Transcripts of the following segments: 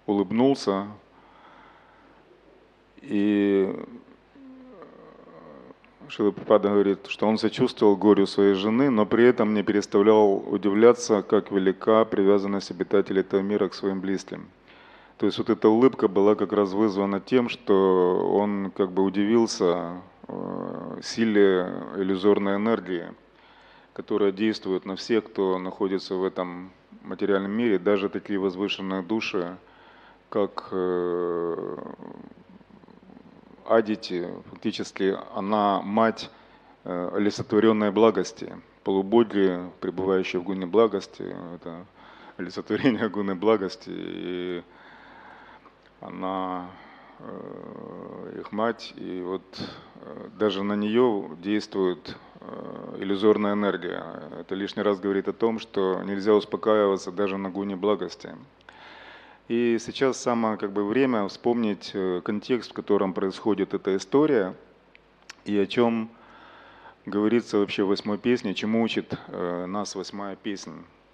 улыбнулся и Шрила Прабхупада говорит, что он сочувствовал горю своей жены, но при этом не переставлял удивляться, как велика привязанность обитателей этого мира к своим близким. То есть вот эта улыбка была как раз вызвана тем, что он как бы удивился силе иллюзорной энергии, которая действует на всех, кто находится в этом материальном мире, даже такие возвышенные души, как Адити, фактически она мать олицетворенной благости, полубоги, пребывающие в гуне благости, это олицетворение гуны благости, и она их мать, и вот даже на нее действует иллюзорная энергия. Это лишний раз говорит о том, что нельзя успокаиваться даже на гуне благости. И сейчас самое время вспомнить контекст, в котором происходит эта история, и о чем говорится вообще в 8-й песне, чему учит нас 8-я песня.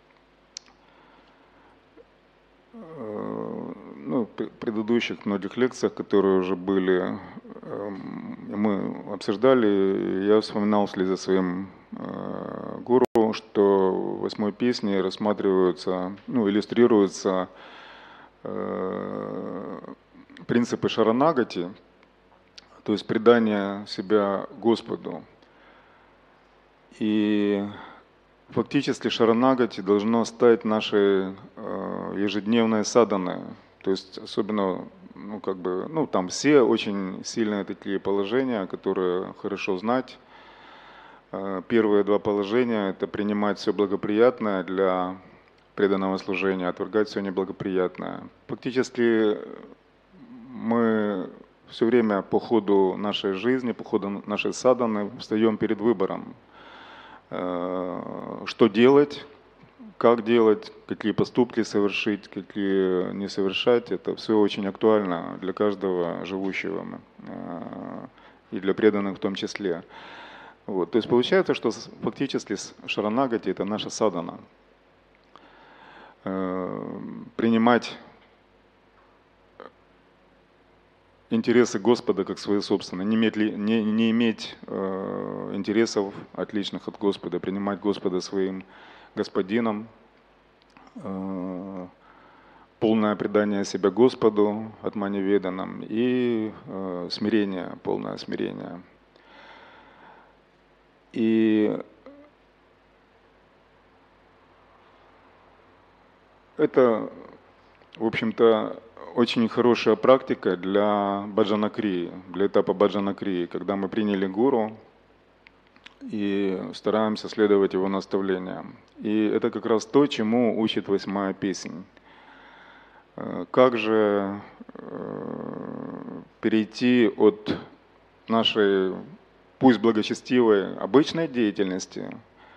В предыдущих многих лекциях, которые уже были, мы обсуждали, я вспоминал вслед за своим гуру, что в 8-й песне рассматриваются, иллюстрируются принципы шаранагати, то есть предание себя Господу. И фактически шаранагати должно стать нашей ежедневной саданой. То есть особенно, там все очень сильные такие положения, которые хорошо знать. Первые два положения – это принимать все благоприятное для преданного служения, отвергать все неблагоприятное. Фактически мы все время по ходу нашей жизни, по ходу нашей садханы встаем перед выбором, что делать, как делать, какие поступки совершить, какие не совершать. Это все очень актуально для каждого живущего и для преданных в том числе. Вот. То есть получается, что фактически шаранагати – это наша садхана. Принимать интересы Господа как свои собственные, не иметь интересов отличных от Господа, принимать Господа своим господином, полное предание себя Господу, атманиведанам, и смирение, полное смирение. И это, в общем-то, очень хорошая практика для баджанакрии, для этапа баджанакрии, когда мы приняли гуру и стараемся следовать его наставлениям. И это как раз то, чему учит 8-я песня. Как же перейти от нашей, пусть благочестивой, обычной деятельности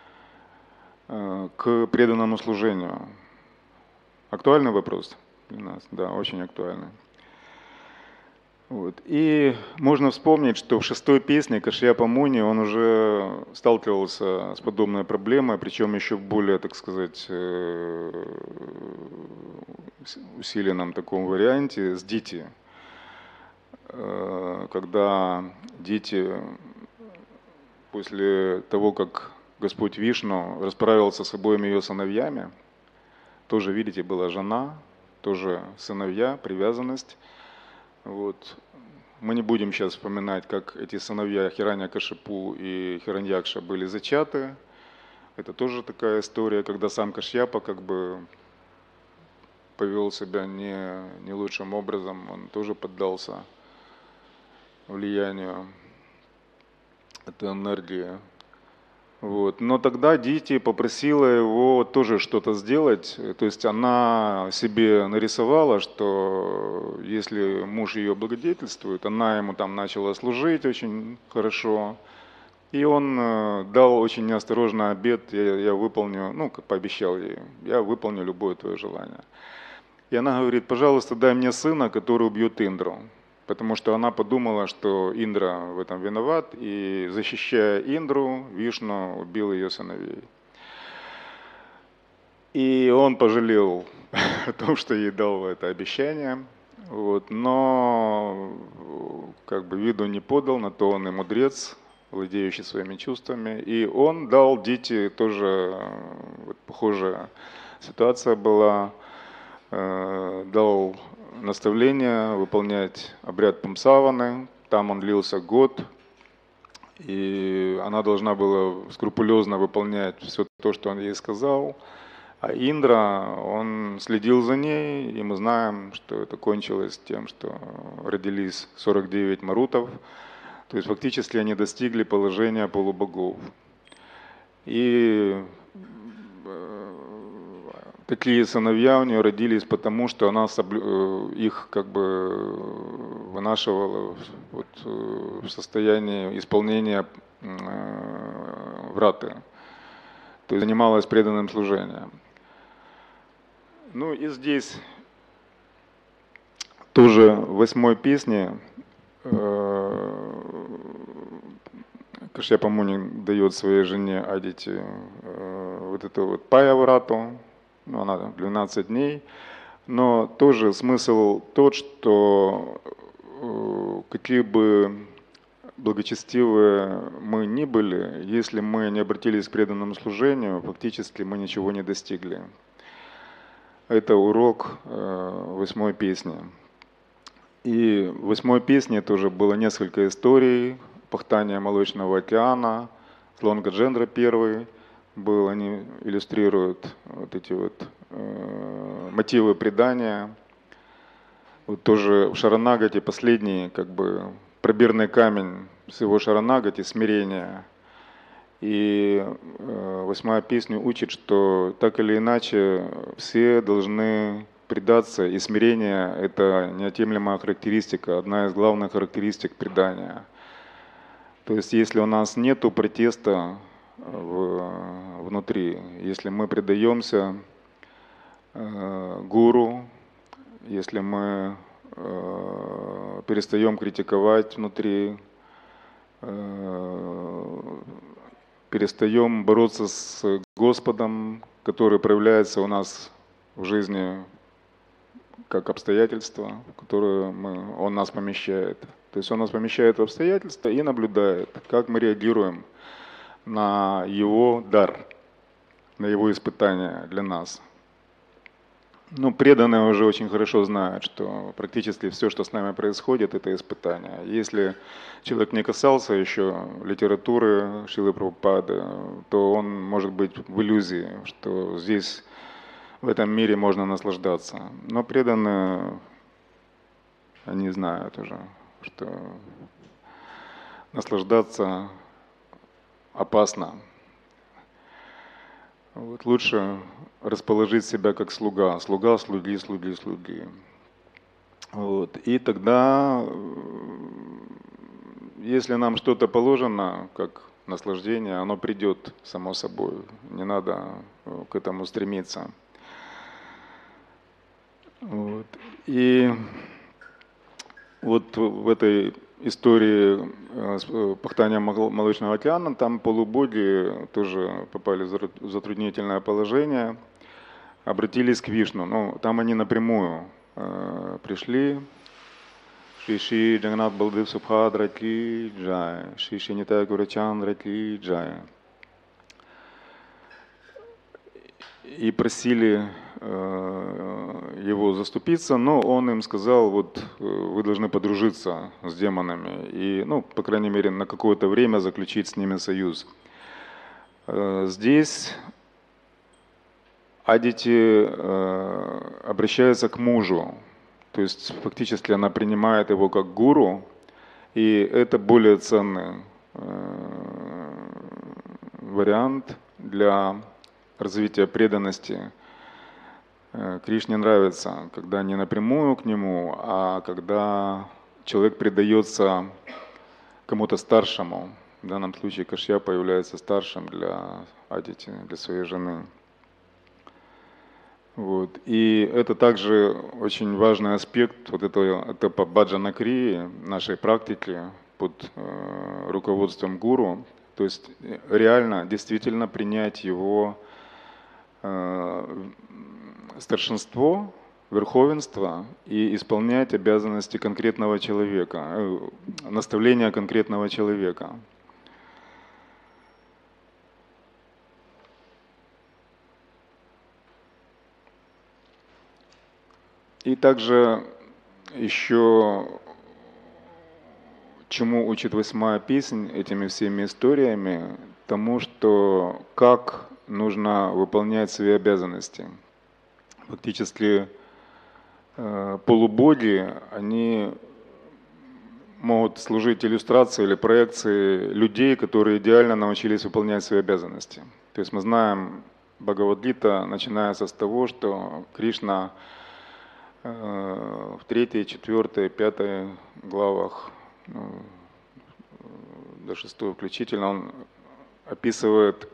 к преданному служению? Актуальный вопрос для нас? Да, очень актуальный. Вот. И можно вспомнить, что в 6-й песне Кашьяпа Муни он уже сталкивался с подобной проблемой, причем еще в более, так сказать, усиленном таком варианте с Дити. Когда Дити после того, как Господь Вишну расправился с обоими ее сыновьями, тоже, видите, была жена, тоже сыновья, привязанность. Вот. Мы не будем сейчас вспоминать, как эти сыновья Хираньякашипу и Хираньякша были зачаты. Это тоже такая история, когда сам Кашьяпа повел себя не лучшим образом, он тоже поддался влиянию этой энергии. Вот. Но тогда Дити попросила его тоже что-то сделать. То есть она себе нарисовала, что если муж ее благодетельствует, она ему там начала служить очень хорошо. И он дал очень неосторожный обет: я выполню, пообещал ей, я выполню любое твое желание. И она говорит: пожалуйста, дай мне сына, который убьет Индру. Потому что она подумала, что Индра в этом виноват, и защищая Индру, Вишну убил ее сыновей. И он пожалел о том, что ей дал это обещание, вот, но как бы виду не подал, на то он и мудрец, владеющий своими чувствами. И он дал Дите тоже, вот, похожая ситуация была, дал наставление выполнять обряд Пумсаваны. Там он длился год, и она должна была скрупулезно выполнять все то, что он ей сказал. А Индра, он следил за ней, и мы знаем, что это кончилось тем, что родились 49 марутов. То есть фактически они достигли положения полубогов. И такие сыновья у нее родились потому, что она их как бы вынашивала вот в состоянии исполнения враты. То есть занималась преданным служением. Ну и здесь тоже в 8-й песне Кашьяпа Муни дает своей жене Адити вот эту вот пая-врату, ну, она 12 дней, но тоже смысл тот, что какие бы благочестивые мы ни были, если мы не обратились к преданному служению, фактически мы ничего не достигли. Это урок 8-й песни. И в 8-й песне тоже было несколько историй. Пахтание Молочного океана, Слонга Джендра первый был, они иллюстрируют вот эти вот мотивы предания. Вот тоже в Шаранагати последний как бы пробирный камень всего Шаранагати — смирение. И 8-я песня учит, что так или иначе все должны предаться, и смирение — это неотъемлемая характеристика, одна из главных характеристик предания. То есть если у нас нет протеста внутри, если мы предаемся гуру, если мы перестаем критиковать внутри, перестаем бороться с Господом, который проявляется у нас в жизни как обстоятельства, в которые Он нас помещает. То есть Он нас помещает в обстоятельства и наблюдает, как мы реагируем на Его дар, на Его испытания для нас. Ну, преданные уже очень хорошо знают, что практически все, что с нами происходит, это испытание. Если человек не касался еще литературы Шрилы Прабхупады, то он может быть в иллюзии, что здесь, в этом мире, можно наслаждаться. Но преданные, они знают уже, что наслаждаться опасно. Вот лучше расположить себя как слуга. Слуга, слуги, слуги, слуги. Вот. И тогда, если нам что-то положено, как наслаждение, оно придет само собой. Не надо к этому стремиться. Вот. И вот в этой истории с пахтанием Молочного океана, там полубоги тоже попали в затруднительное положение, обратились к Вишну. Ну, там они напрямую пришли. Шри Джаганнат Балдев Субхадра ки джай, Шри Нитай Гурачандра ки джай. И просили его заступиться, но он им сказал: вот вы должны подружиться с демонами и, ну, по крайней мере, на какое-то время заключить с ними союз. Здесь Адити обращается к мужу, то есть фактически она принимает его как гуру, и это более ценный вариант для развития преданности. Кришне нравится, когда не напрямую к нему, а когда человек предается кому-то старшему. В данном случае Кашьяпа является старшим для Адити, для своей жены. Вот. И это также очень важный аспект вот этого этапа баджана-крии, нашей практики под руководством гуру. То есть реально, действительно принять его старшинство, верховенство и исполнять обязанности конкретного человека, наставления конкретного человека. И также еще чему учит 8-я песнь этими всеми историями, тому, что как нужно выполнять свои обязанности. Фактически полубоги, они могут служить иллюстрацией или проекцией людей, которые идеально научились выполнять свои обязанности. То есть мы знаем, Бхагавад-гита начинается с того, что Кришна в 3, 4, 5 главах, до 6 включительно, он описывает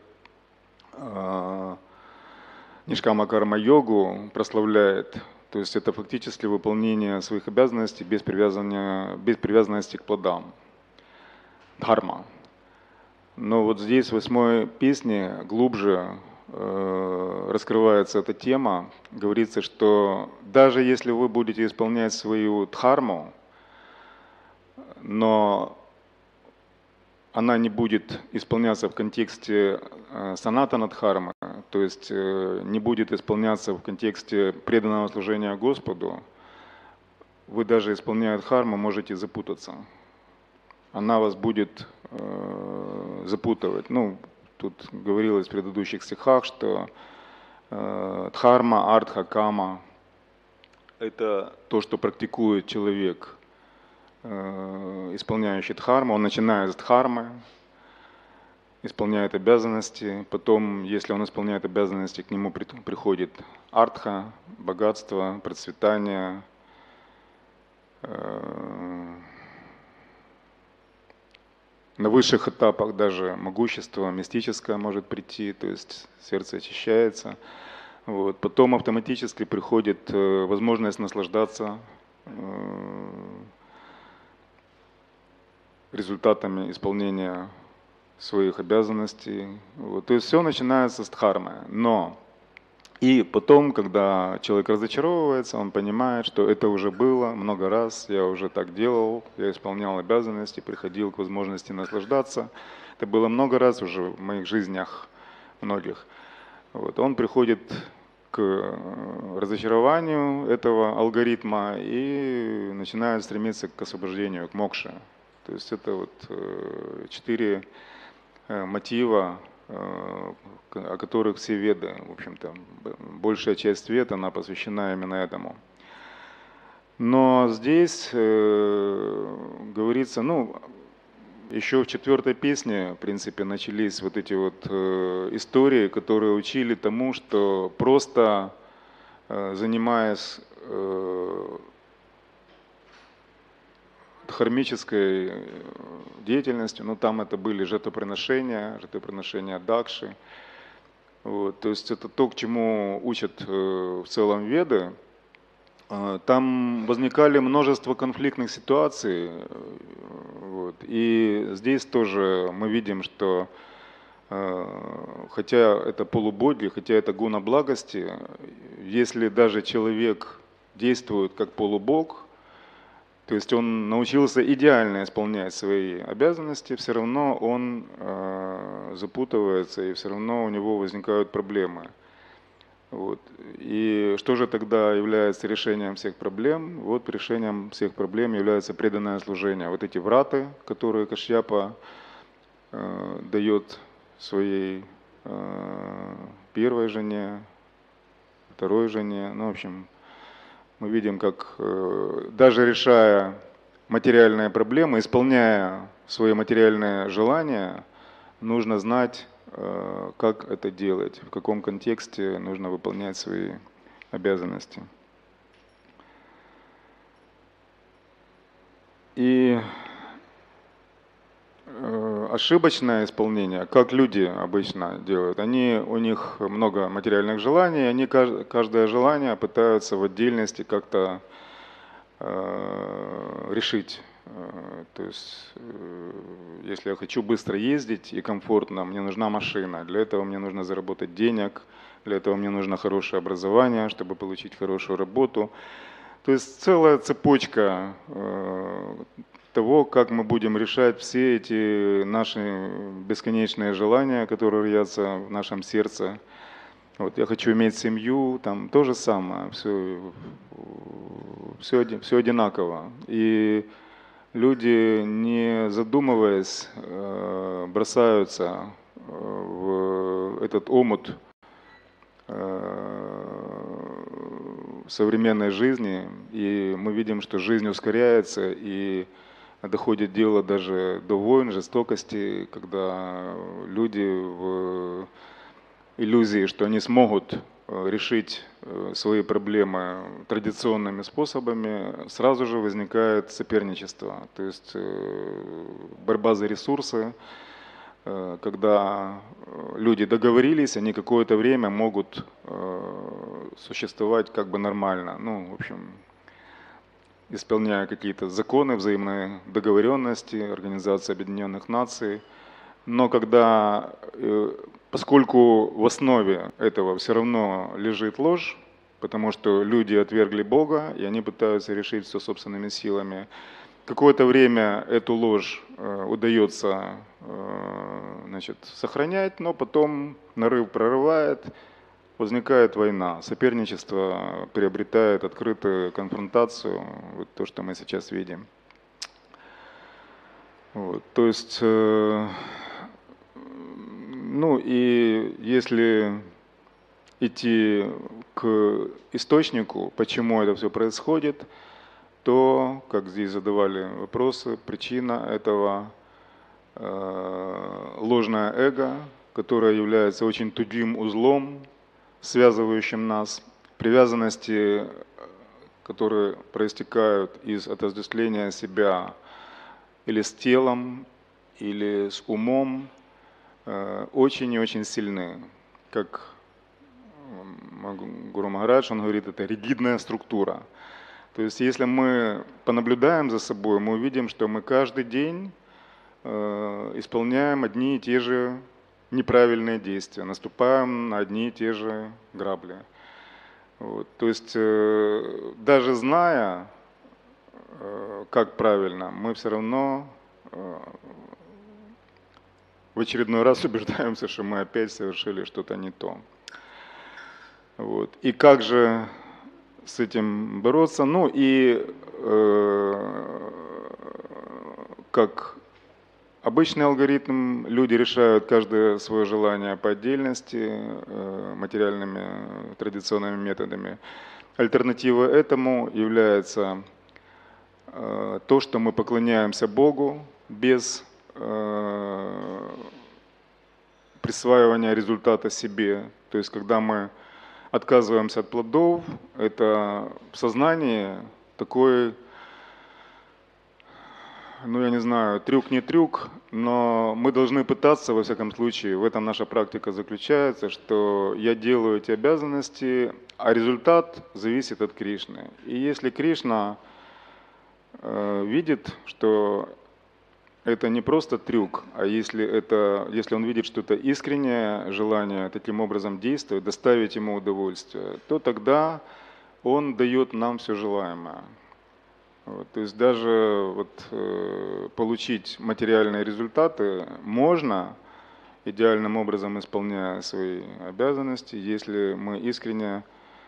Нишкама карма-йогу, прославляет. То есть это фактически выполнение своих обязанностей без привязанности к плодам. Дхарма. Но вот здесь в 8-й песне глубже раскрывается эта тема. Говорится, что даже если вы будете исполнять свою дхарму, но она не будет исполняться в контексте санатана дхармы, то есть не будет исполняться в контексте преданного служения Господу, вы даже исполняя дхарму можете запутаться. Она вас будет запутывать. Ну, тут говорилось в предыдущих стихах, что дхарма, артха, кама – это то, что практикует человек, исполняющий дхарму. Он начинает с дхармы, исполняет обязанности. Потом, если он исполняет обязанности, к нему приходит артха, богатство, процветание, на высших этапах даже могущество мистическое может прийти, то есть сердце очищается. Вот. Потом автоматически приходит возможность наслаждаться результатами исполнения своих обязанностей. Вот. То есть все начинается с дхармы. Но и потом, когда человек разочаровывается, он понимает, что это уже было много раз, я уже так делал, я исполнял обязанности, приходил к возможности наслаждаться. Это было много раз уже в моих жизнях многих. Вот. Он приходит к разочарованию этого алгоритма и начинает стремиться к освобождению, к мокше. То есть это вот 4 мотива, о которых все веды, в общем-то, большая часть вед, она посвящена именно этому. Но здесь говорится, ну, еще в 4-й песне, в принципе, начались вот эти вот истории, которые учили тому, что просто занимаясь дхармической деятельностью, ну там это были жертвоприношения Дакши. Вот, то есть это то, к чему учат в целом веды. Там возникали множество конфликтных ситуаций. Вот, и здесь тоже мы видим, что хотя это полубоги, хотя это гуна благости, если даже человек действует как полубог, то есть он научился идеально исполнять свои обязанности, все равно он запутывается, и все равно у него возникают проблемы. Вот. И что же тогда является решением всех проблем? Вот решением всех проблем является преданное служение. Вот эти враты, которые Кашьяпа дает своей первой жене, второй жене, ну, в общем, мы видим, как даже решая материальные проблемы, исполняя свои материальные желания, нужно знать, как это делать, в каком контексте нужно выполнять свои обязанности. И ошибочное исполнение, как люди обычно делают, у них много материальных желаний, они каждое желание пытаются в отдельности как-то решить. То есть, если я хочу быстро ездить и комфортно, мне нужна машина. Для этого мне нужно заработать денег, для этого мне нужно хорошее образование, чтобы получить хорошую работу. То есть целая цепочка того, как мы будем решать все эти наши бесконечные желания, которые роятся в нашем сердце. Вот я хочу иметь семью, там то же самое, все одинаково. И люди, не задумываясь, бросаются в этот омут современной жизни, и мы видим, что жизнь ускоряется, и доходит дело даже до войн, жестокости, когда люди в иллюзии, что они смогут решить свои проблемы традиционными способами, сразу же возникает соперничество, то есть борьба за ресурсы, когда люди договорились, они какое-то время могут существовать как бы нормально, ну, в общем, исполняя какие-то законы, взаимные договоренности, Организации Объединенных Наций. Но когда, поскольку в основе этого все равно лежит ложь, потому что люди отвергли Бога, и они пытаются решить все собственными силами, какое-то время эту ложь удается сохранять, но потом нарыв прорывает, возникает война, соперничество приобретает открытую конфронтацию, вот то, что мы сейчас видим. Вот, то есть, ну и если идти к источнику, почему это все происходит, то, как здесь задавали вопросы, причина этого ложное эго, которое является очень тугим узлом, связывающим нас, привязанности, которые проистекают из отождествления себя или с телом, или с умом, очень и очень сильны. Как Гуру Махарадж, он говорит, это ригидная структура. То есть если мы понаблюдаем за собой, мы увидим, что мы каждый день исполняем одни и те же неправильные действия, наступаем на одни и те же грабли. Вот. То есть даже зная, как правильно, мы все равно в очередной раз убеждаемся, что мы опять совершили что-то не то. Вот. И как же с этим бороться? Ну и как обычный алгоритм, люди решают каждое свое желание по отдельности, материальными традиционными методами. Альтернатива этому является то, что мы поклоняемся Богу без присваивания результата себе. То есть когда мы отказываемся от плодов, это в сознании такой, ну я не знаю, трюк не трюк, но мы должны пытаться, во всяком случае, в этом наша практика заключается, что я делаю эти обязанности, а результат зависит от Кришны. И если Кришна видит, что это не просто трюк, а если он видит, что это искреннее желание таким образом действовать, доставить ему удовольствие, то тогда он дает нам все желаемое. Вот, то есть даже получить материальные результаты можно, идеальным образом исполняя свои обязанности, если мы искренне,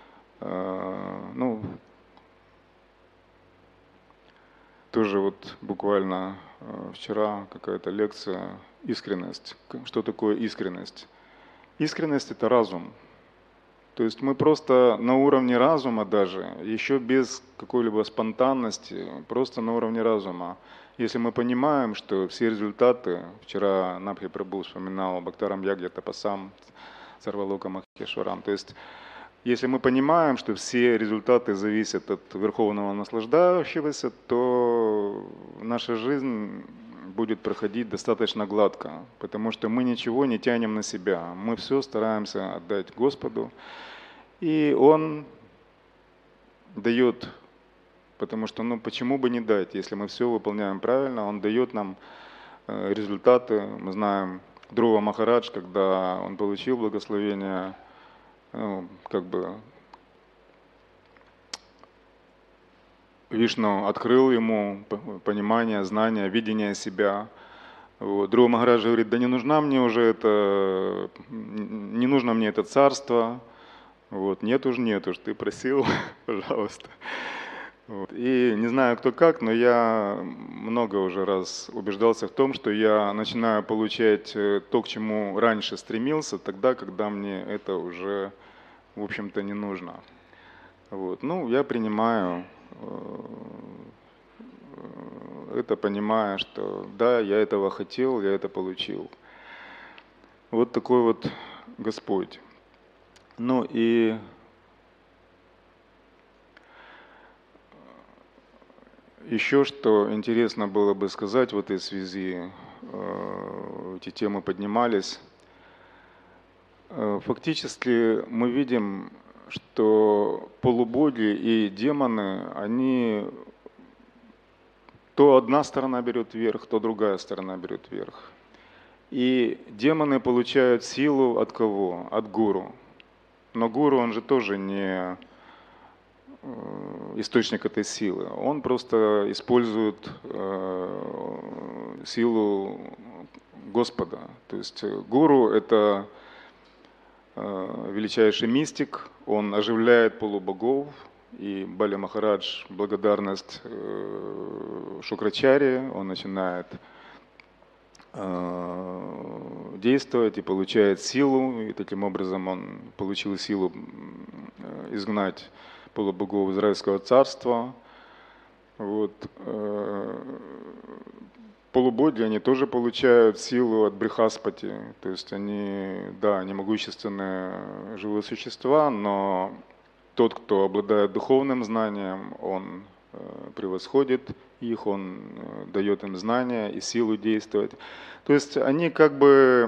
тоже вот буквально вчера какая-то лекция «Искренность». Что такое искренность? Искренность – это разум. То есть мы просто на уровне разума даже, еще без какой-либо спонтанности, просто на уровне разума. Если мы понимаем, что все результаты, вчера Набхи Прабху вспоминал Бхактарам Ягья Тапасам, Сарвалока Махешварам, то есть если мы понимаем, что все результаты зависят от Верховного Наслаждающегося, то наша жизнь будет проходить достаточно гладко, потому что мы ничего не тянем на себя, мы все стараемся отдать Господу, и Он дает, потому что, почему бы не дать, если мы все выполняем правильно, Он дает нам результаты. Мы знаем Друва Махарадж, когда он получил благословение как бы Вишну открыл ему понимание, знание, видение себя. Вот. Dhruva Махарадж говорит, да не нужна мне уже это, не нужно мне это царство. Вот. Нет уж, ты просил, пожалуйста. Вот. И не знаю кто как, но я много уже раз убеждался в том, что я начинаю получать то, к чему раньше стремился, тогда, когда мне это уже, в общем-то, не нужно. Вот. Ну, я принимаю это, понимая, что да, я этого хотел, я это получил. Вот такой вот Господь. Ну и еще что интересно было бы сказать в этой связи, эти темы поднимались. Фактически мы видим, что полубоги и демоны, они то одна сторона берет вверх, то другая сторона берет вверх. И демоны получают силу от кого? От гуру. Но гуру, он же тоже не источник этой силы. Он просто использует силу Господа. То есть гуру – это величайший мистик, он оживляет полубогов, и Бали Махарадж, благодарность Шукрачаре, он начинает действовать и получает силу, и таким образом он получил силу изгнать полубогов Израильского царства. Вот. Полубоги, они тоже получают силу от Брихаспати, то есть они, да, они могущественные живые существа, но тот, кто обладает духовным знанием, он превосходит их, он дает им знания и силу действовать. То есть они как бы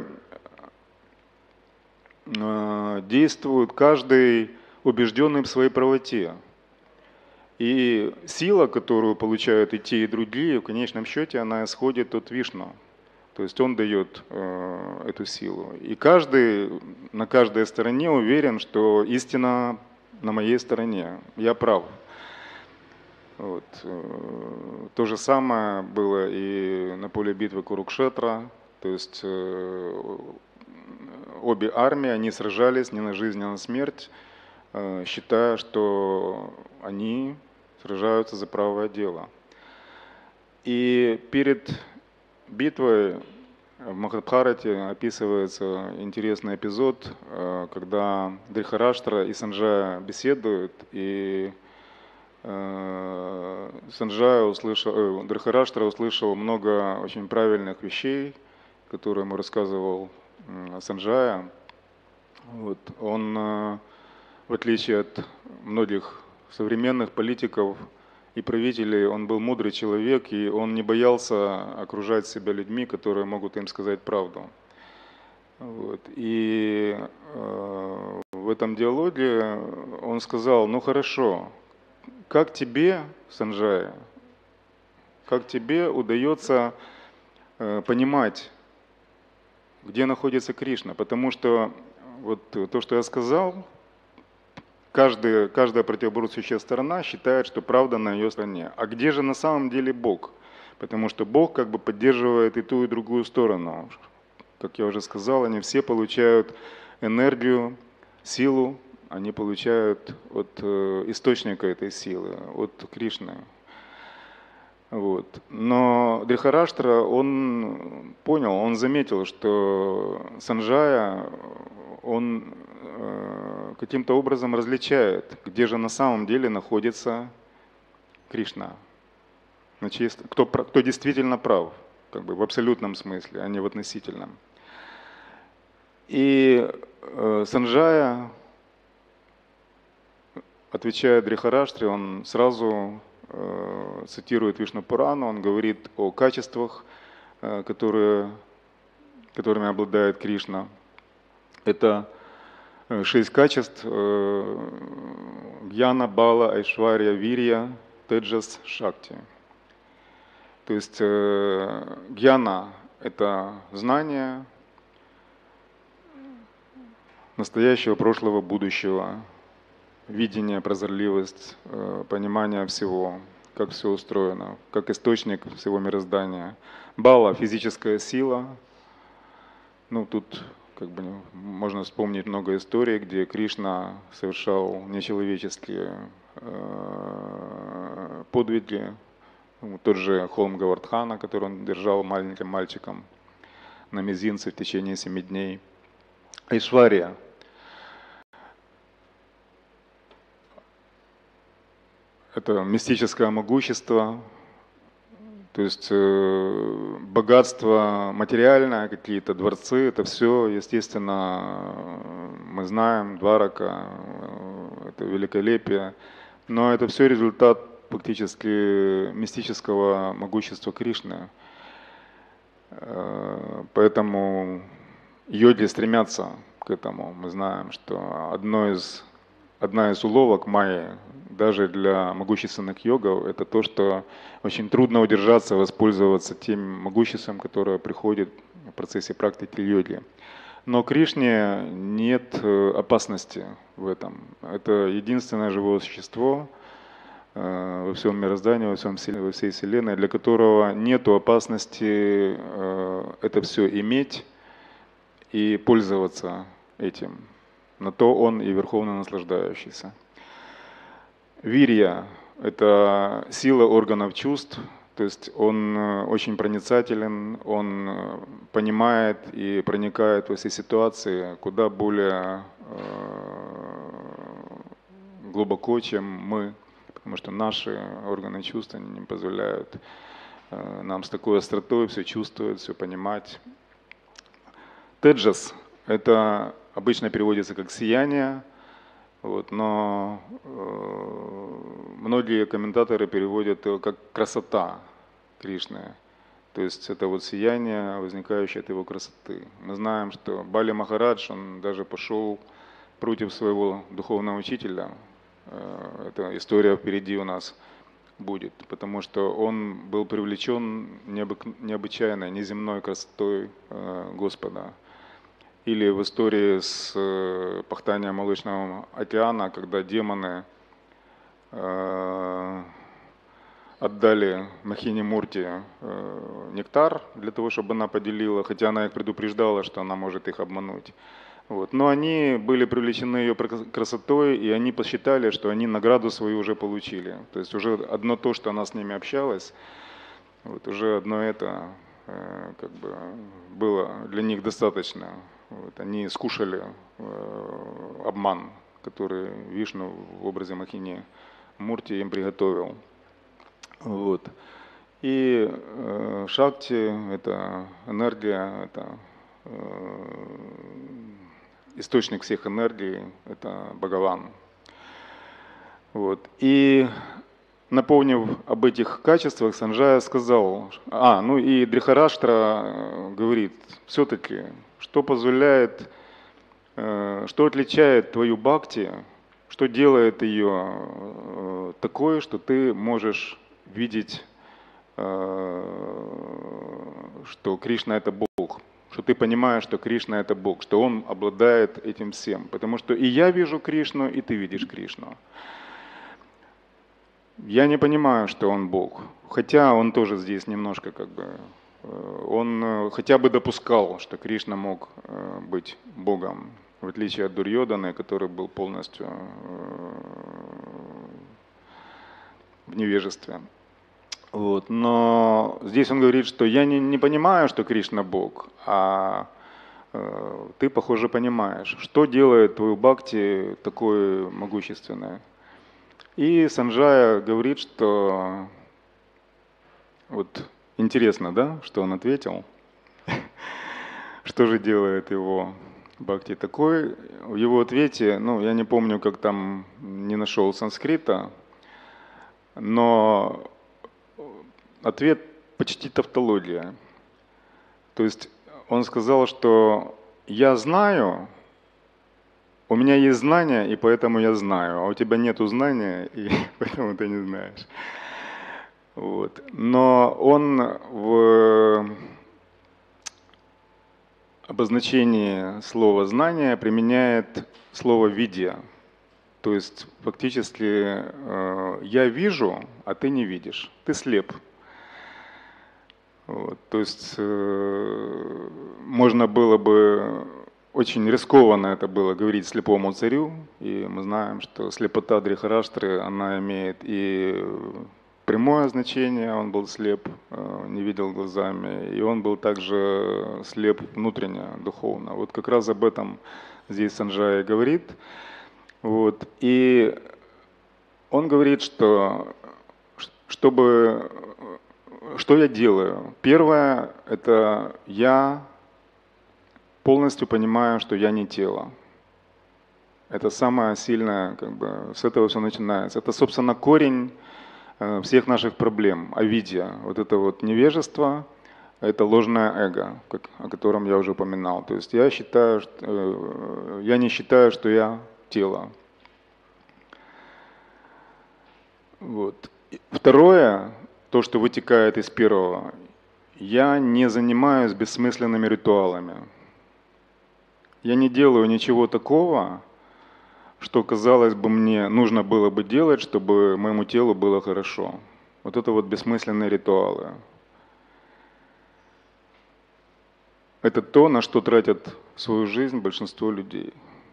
действуют, каждый убежденный в своей правоте. И сила, которую получают и те, и другие, в конечном счете, она исходит от Вишну. То есть он дает эту силу. И каждый на каждой стороне уверен, что истина на моей стороне, я прав. Вот. То же самое было и на поле битвы Курукшетра. То есть обе армии, они сражались не на жизнь, а на смерть, считая, что они сражаются за правое дело. И перед битвой в Махабхарате описывается интересный эпизод, когда Дрихараштра и Санджая беседуют, и Дрихараштра услышал много очень правильных вещей, которые ему рассказывал Санджая. Вот. Он, в отличие от многих современных политиков и правителей, он был мудрый человек, и он не боялся окружать себя людьми, которые могут им сказать правду. Вот. И в этом диалоге он сказал, ну хорошо, как тебе, Санджая, как тебе удается понимать, где находится Кришна? Потому что вот то, что я сказал, каждая противоборствующая сторона считает, что правда на ее стороне. А где же на самом деле Бог? Потому что Бог как бы поддерживает и ту, и другую сторону. Как я уже сказал, они все получают энергию, силу, они получают от источника этой силы, от Кришны. Вот. Но Дрихараштра, он понял, он заметил, что Санджая, он каким-то образом различает, где же на самом деле находится Кришна, значит, кто действительно прав, как бы в абсолютном смысле, а не в относительном. И Санджая, отвечая Дрихараштре, он сразу цитирует Вишну Пурану, он говорит о качествах, которыми обладает Кришна. Это 6 качеств: Гьяна, Бала, Айшварья, Вирья, Теджас, Шакти. То есть Гьяна – это знание, настоящего, прошлого, будущего, видение, прозорливость, понимание всего, как все устроено, как источник всего мироздания. Бала — физическая сила. Ну, тут как бы можно вспомнить много историй, где Кришна совершал нечеловеческие подвиги. Ну, тот же холм Гавардхана, который он держал маленьким мальчиком на мизинце в течение 7 дней. Айшвария. Это мистическое могущество, то есть богатство материальное, какие-то дворцы, это все, естественно, мы знаем, Дварака, это великолепие, но это все результат фактически мистического могущества Кришны. Поэтому йоги стремятся к этому. Мы знаем, что одна из уловок майи даже для могущественных йогов — это то, что очень трудно удержаться, воспользоваться тем могуществом, которое приходит в процессе практики йоги. Но Кришне нет опасности в этом. Это единственное живое существо во всем мироздании, во всей Вселенной, для которого нет опасности это все иметь и пользоваться этим. На то он и верховно наслаждающийся. Вирья — это сила органов чувств, то есть он очень проницателен, он понимает и проникает во все ситуации куда более глубоко, чем мы, потому что наши органы чувств они не позволяют нам с такой остротой все чувствовать, все понимать. Теджас — это обычно переводится как «сияние», вот, но многие комментаторы переводят его как «красота Кришны». То есть это вот сияние, возникающее от его красоты. Мы знаем, что Бали Махарадж, он даже пошел против своего духовного учителя. Эта история впереди у нас будет, потому что он был привлечен необычайной, неземной красотой Господа. Или в истории с пахтанием Молочного океана, когда демоны отдали Махини Мурти нектар для того, чтобы она поделила, хотя она их предупреждала, что она может их обмануть. Вот. Но они были привлечены ее красотой, и они посчитали, что они награду свою уже получили. То есть уже одно то, что она с ними общалась, вот, уже одно это как бы было для них достаточно. Вот, они скушали обман, который Вишну в образе Махини Мурти им приготовил. Вот. И Шакти — это энергия, это источник всех энергий, это Бхагаван. Вот. И напомнив об этих качествах, Санджая сказал, ну и Дрихараштра говорит, все-таки, что позволяет, что отличает твою бхакти, что делает ее такой, что ты можешь видеть, что Кришна — это Бог, что ты понимаешь, что Кришна — это Бог, что Он обладает этим всем. Потому что и я вижу Кришну, и ты видишь Кришну. Я не понимаю, что Он Бог, хотя Он тоже здесь немножко как бы, Он хотя бы допускал, что Кришна мог быть Богом, в отличие от Дурьоданы, который был полностью в невежестве. Вот. Но здесь он говорит, что я не понимаю, что Кришна Бог, а ты, похоже, понимаешь, что делает твою бхакти такой могущественной. И Санджая говорит, что вот интересно, да, что он ответил, что же делает его бхакти такой. В его ответе, я не помню, как там, не нашел санскрита, но ответ почти тавтология. То есть он сказал, что я знаю, у меня есть знания, и поэтому я знаю, а у тебя нету знания, и поэтому ты не знаешь. Вот. Но он обозначении слова «знание» применяет слово «видя». То есть фактически я вижу, а ты не видишь. Ты слеп. Вот. То есть можно было бы, очень рискованно это было говорить слепому царю, и мы знаем, что слепота Дрихараштры, она имеет и прямое значение, он был слеп, не видел глазами, и он был также слеп внутренне, духовно. Вот как раз об этом здесь Санджая говорит. Вот. И он говорит, что что я делаю? Первое, это я полностью понимаю, что я не тело. Это самое сильное, с этого все начинается. Это, собственно, корень всех наших проблем, авидия. Вот это вот невежество, это ложное эго, о котором я уже упоминал. То есть я не считаю, что я тело. Вот. Второе, то, что вытекает из первого, я не занимаюсь бессмысленными ритуалами. Я не делаю ничего такого, что, казалось бы, мне нужно было бы делать, чтобы моему телу было хорошо. Вот это вот бессмысленные ритуалы. Это то, на что тратят свою жизнь большинство людей.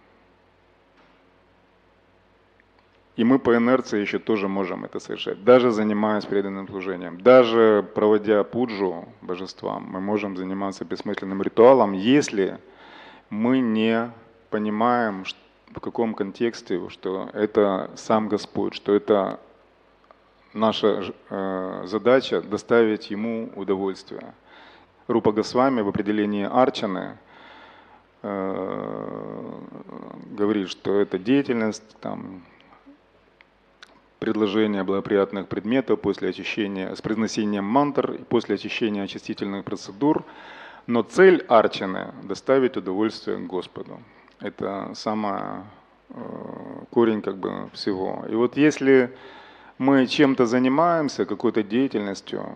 И мы по инерции еще тоже можем это совершать. Даже занимаясь преданным служением, даже проводя пуджу божествам, мы можем заниматься бессмысленным ритуалом, если мы не понимаем, в каком контексте, что это сам Господь, что это наша задача доставить Ему удовольствие. Рупа Госвами в определении арчаны говорит, что это деятельность, предложение благоприятных предметов после очищения, с произнесением мантр и после очищения очистительных процедур. Но цель арчаны – доставить удовольствие Господу. Это самый корень всего. И вот если мы чем-то занимаемся, какой-то деятельностью,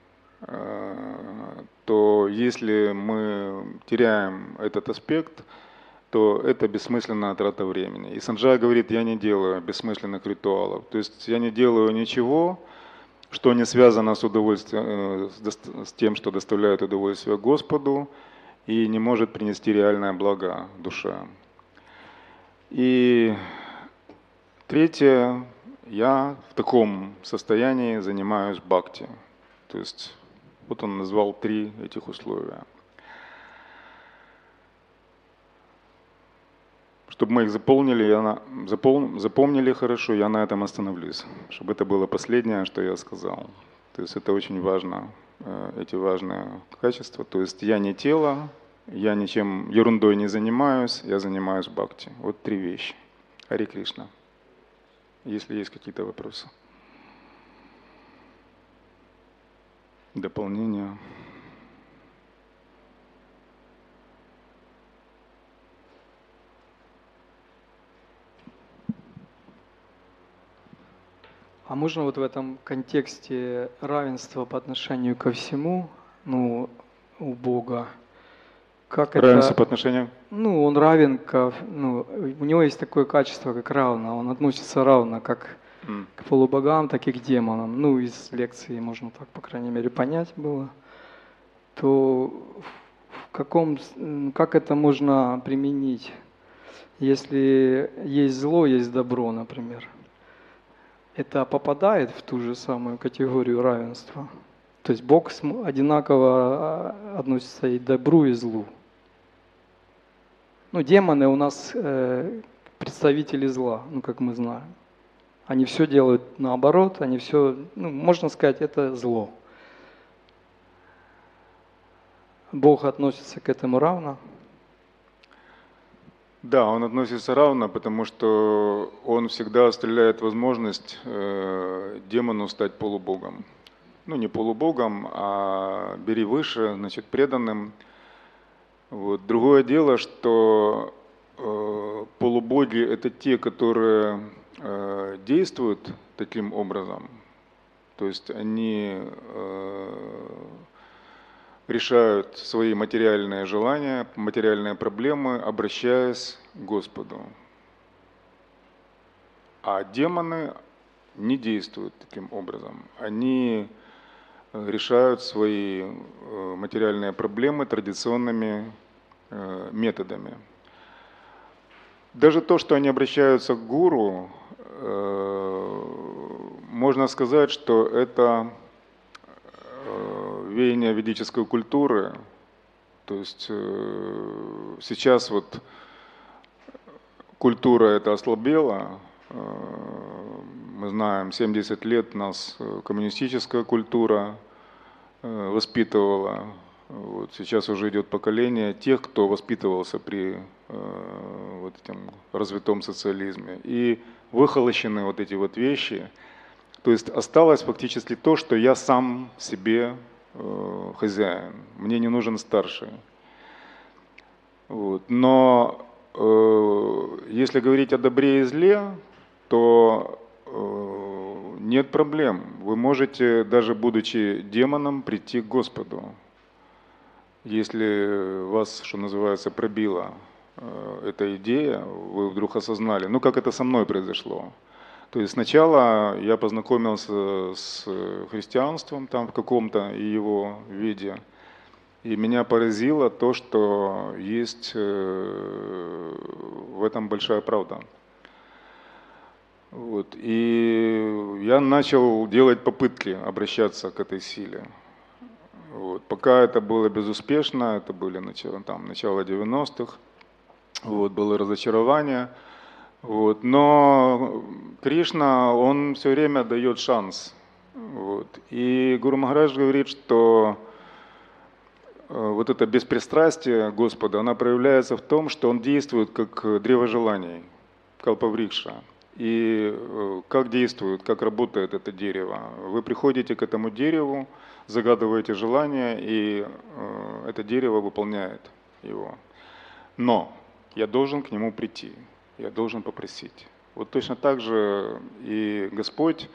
то если мы теряем этот аспект, то это бессмысленная трата времени. И Санджая говорит, я не делаю бессмысленных ритуалов. То есть я не делаю ничего, что не связано с удовольствием, с тем, что доставляет удовольствие Господу и не может принести реальное благо душе. И третье, я в таком состоянии занимаюсь бхакти. То есть вот он назвал 3 этих условия. Чтобы мы их запомнили хорошо, я на этом остановлюсь. Чтобы это было последнее, что я сказал. То есть это очень важно, эти важные качества. То есть я не тело, я ничем ерундой не занимаюсь, я занимаюсь бхакти. Вот 3 вещи. Харе Кришна. Если есть какие-то вопросы. Дополнения. А можно вот в этом контексте равенства по отношению ко всему, у Бога, как равенство это? По отношению? Он равен у него есть такое качество, как равно, он относится равно как к полубогам, так и к демонам. Из лекции можно так, по крайней мере, понять было. То как это можно применить, если есть зло, есть добро, например? Это попадает в ту же самую категорию равенства. То есть Бог одинаково относится и к добру, и к злу. Демоны у нас представители зла, как мы знаем. Они все делают наоборот, они все, можно сказать, это зло. Бог относится к этому равно? Да, он относится равно, потому что он всегда оставляет возможность демону стать полубогом. Не полубогом, а бери выше, значит, преданным. Вот. Другое дело, что полубоги – это те, которые действуют таким образом. То есть они решают свои материальные желания, материальные проблемы, обращаясь к Господу. А демоны не действуют таким образом. Они решают свои материальные проблемы традиционными методами. Даже то, что они обращаются к гуру, можно сказать, что это веяние ведической культуры. То есть сейчас вот культура эта ослабела. Мы знаем, 70 лет нас коммунистическая культура воспитывала. Вот сейчас уже идет поколение тех, кто воспитывался при вот этом развитом социализме. И выхолощены вот эти вот вещи. То есть осталось фактически то, что я сам себе хозяин. Мне не нужен старший. Вот. Но если говорить о добре и зле, то нет проблем. Вы можете, даже будучи демоном, прийти к Господу. Если вас, что называется, пробила эта идея, вы вдруг осознали, ну как это со мной произошло. То есть сначала я познакомился с христианством там в каком-то его виде, и меня поразило то, что есть в этом большая правда. Вот. И я начал делать попытки обращаться к этой силе. Вот. Пока это было безуспешно, это были начало 90-х, вот, было разочарование. Вот. Но Кришна, он все время дает шанс. Вот. И Гуру Махарадж говорит, что вот это беспристрастие Господа, она проявляется в том, что он действует как древо желаний, калпаврикша. И как действует, как работает это дерево? Вы приходите к этому дереву, загадываете желание, и это дерево выполняет его. Но я должен к нему прийти, я должен попросить. Вот точно так же и Господь,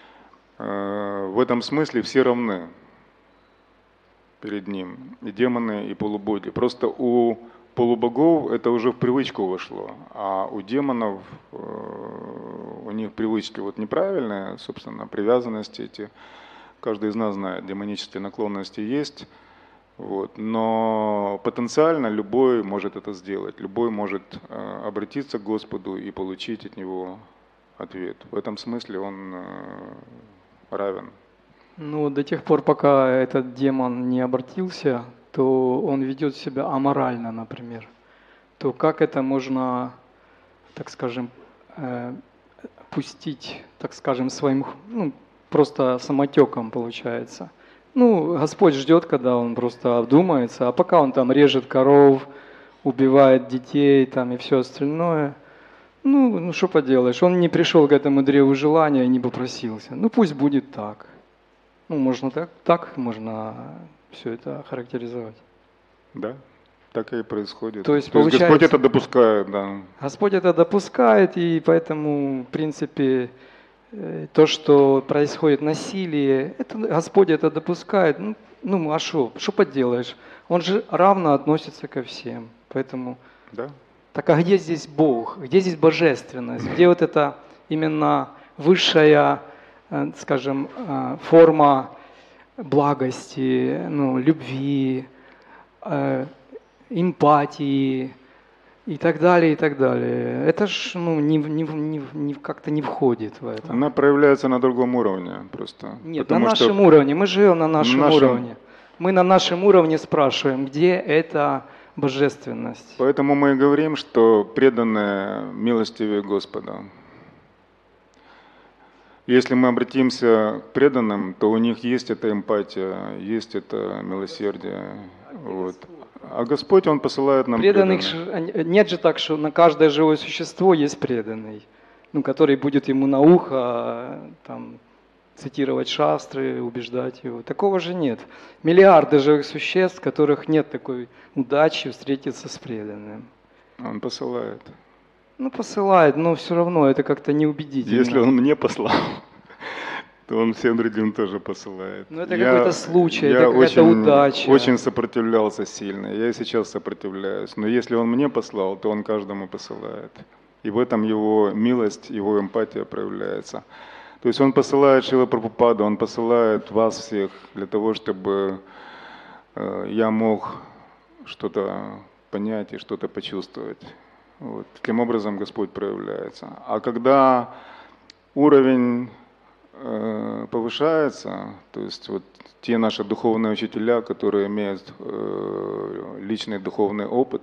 в этом смысле все равны перед Ним, и демоны, и полубоги. Просто у полубогов это уже в привычку вошло, а у демонов, у них привычки вот неправильные, собственно, привязанности эти. Каждый из нас знает, демонические наклонности есть, вот, но потенциально любой может это сделать, любой может обратиться к Господу и получить от Него ответ. В этом смысле он равен. Ну, до тех пор, пока этот демон не обратился, то он ведет себя аморально, например. То как это можно, так скажем, пустить, так скажем, своим, ну, просто самотеком получается. Ну, Господь ждет, когда он просто обдумается, а пока он там режет коров, убивает детей там и все остальное, ну что поделаешь, он не пришел к этому древу желания и не попросился. Ну пусть будет так. Ну, можно так можно все это характеризовать. Да, так и происходит. То есть Господь это допускает, да. Господь это допускает, и поэтому, в принципе, то, что происходит насилие, это Господь это допускает. Ну а что поделаешь? Он же равно относится ко всем. Поэтому, да. Так а где здесь Бог? Где здесь божественность? Где вот это именно высшая, скажем, форма благости, ну, любви, эмпатии и так далее, и так далее. Это ж как-то не входит в это. Она проявляется на другом уровне просто. Нет, на нашем уровне. Мы живем на нашем уровне. Мы на нашем уровне спрашиваем, где эта божественность. Поэтому мы и говорим, что преданные милостивее Господа. Если мы обратимся к преданным, то у них есть эта эмпатия, есть это милосердие. Вот. А Господь, Он посылает нам преданных. Нет же так, что на каждое живое существо есть преданный, ну, который будет ему на ухо там, цитировать шастры, убеждать его. Такого же нет. Миллиарды живых существ, у которых нет такой удачи встретиться с преданным. Он посылает. Ну, посылает, но все равно это как-то неубедительно. Если Он мне послал, то он всем другим тоже посылает. Ну, это какой-то случай, я это какая-то удача. очень сопротивлялся сильно. Я и сейчас сопротивляюсь. Но если он мне послал, то он каждому посылает. И в этом его милость, его эмпатия проявляется. То есть он посылает Шрила Прабхупаду, он посылает вас всех для того, чтобы я мог что-то понять и что-то почувствовать. Вот. Таким образом Господь проявляется. А когда уровень повышается, то есть вот те наши духовные учителя, которые имеют личный духовный опыт,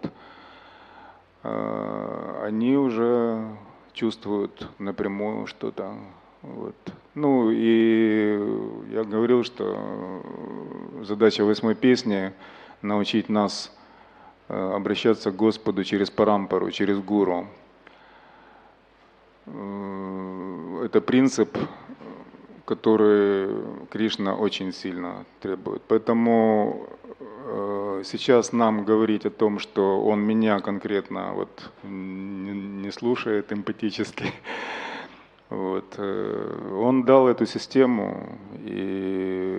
они уже чувствуют напрямую что-то. Вот. Ну и я говорил, что задача 8-й песни — научить нас обращаться к Господу через парампару, через гуру. Это принцип, который Кришна очень сильно требует. Поэтому сейчас нам говорить о том, что он меня конкретно вот не слушает эмпатически, вот, он дал эту систему, и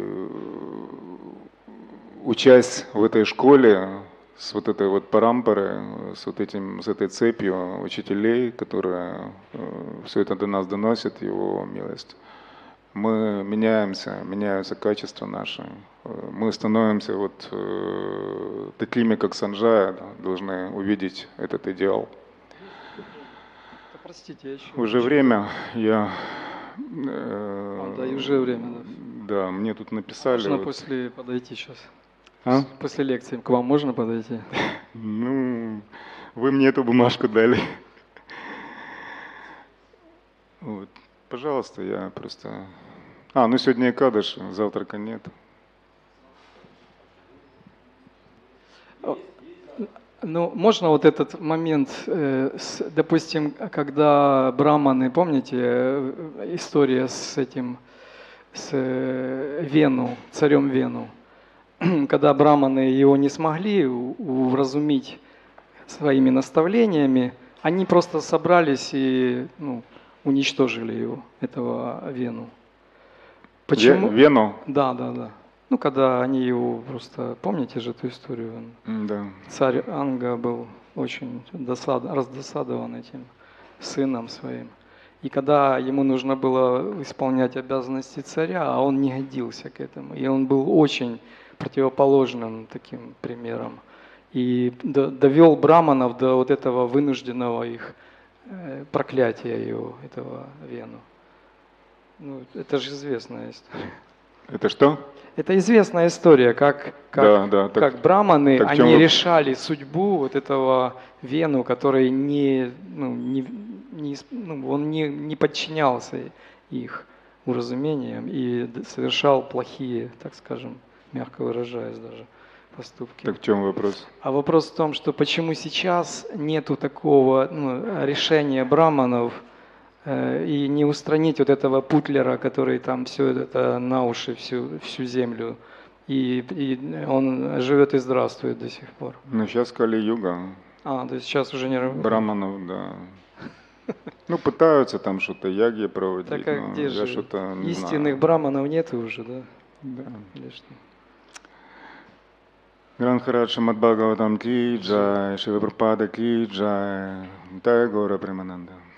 учась в этой школе, с вот этой вот парампорой, с этой цепью учителей, которые все это до нас доносят, его милость, мы меняются качества наши, мы становимся вот такими, как Санджая, должны увидеть этот идеал. Простите, я еще... Уже время, я... да, и уже время, да. Да, мне тут написали... Можно вот... после подойти сейчас? А? После лекции к вам можно подойти? Ну, вы мне эту бумажку дали. Вот. Пожалуйста, я просто... ну сегодня Экадыш, завтрака нет. Ну, можно вот этот момент, допустим, когда браманы, помните, история с этим, с царем Вену, когда браманы его не смогли уразумить своими наставлениями, они просто собрались и уничтожили его, этого Вену. Почему? Вену? Да. Ну, когда они его просто... Помните же эту историю? Да. Царь Анга был очень раздосадован этим сыном своим. И когда ему нужно было исполнять обязанности царя, а он не годился к этому. И он был очень противоположным таким примером. И довел браманов до вот этого вынужденного их проклятия его, этого Вену. Ну, это же известная история. Это что? Это известная история, как браманы, они решали судьбу вот этого Вену, который он не подчинялся их уразумениям и совершал плохие, так скажем, мягко выражаясь даже, поступки. Так в чем вопрос? А вопрос в том, что почему сейчас нету такого решения браманов, и не устранить вот этого Путлера, который там все это на уши, всю землю, и он живет и здравствует до сих пор. Ну, сейчас Кали-юга. То есть сейчас уже не работает? Браманов, да. Ну, пытаются там что-то, яги проводить, так, а где же что-то не истинных знаю. браманов нету уже, да? Да. Или что? Гранхарад Шримад Бхагаватам ки джай, Шрила Прабхупада ки джай, Тай Гора Премананда.